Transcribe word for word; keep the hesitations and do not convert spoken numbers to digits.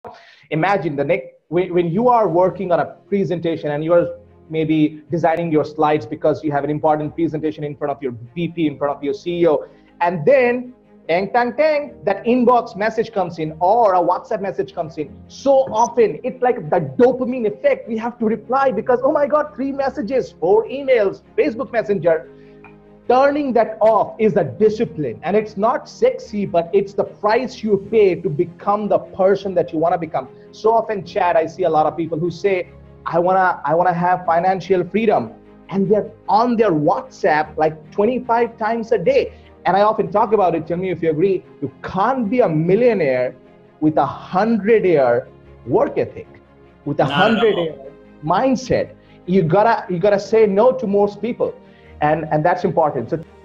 Imagine the next, when, when you are working on a presentation and you're maybe designing your slides because you have an important presentation in front of your V P, in front of your C E O, and then tang, tang, tang, that inbox message comes in or a WhatsApp message comes in. So often, it's like the dopamine effect. We have to reply because, oh my God, three messages, four emails, Facebook Messenger. Turning that off is a discipline, and it's not sexy, but it's the price you pay to become the person that you want to become. So often, Chad, I see a lot of people who say, I wanna, I wanna have financial freedom, and they're on their WhatsApp like twenty-five times a day. And I often talk about it. Tell me if you agree. You can't be a millionaire with a hundred-year work ethic, with a hundred-year mindset. You gotta, you gotta say no to most people. And, and that's important. So